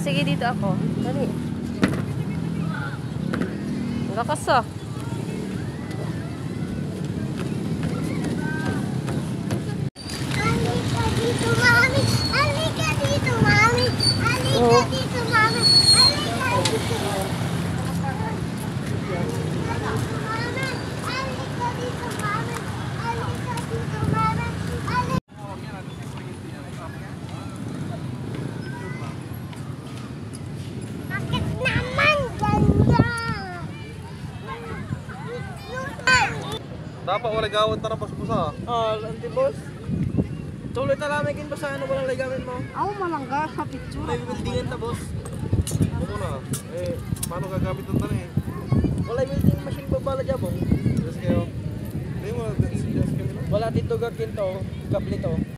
sige, dito ako. Dali. Ang lakas ah. Halika dito, mami. Halika dito, mami. Halika dito, mami. Halika dito. Halika dito, mami. Halika dito, mami. Bakit naman ganyan? Dapat wala gawin tara pas-pusa. Anti boss. Tuloy na namin kin sa ano walang ligamin mo. Ako malangga sa picture. May buildingan ta boss. Ano na? Paano gagamit ng tani? Wala building machine pa bala jabong. Yes kayo. Hindi mo na suggest kami na. Wala dito gakin to, kaplito.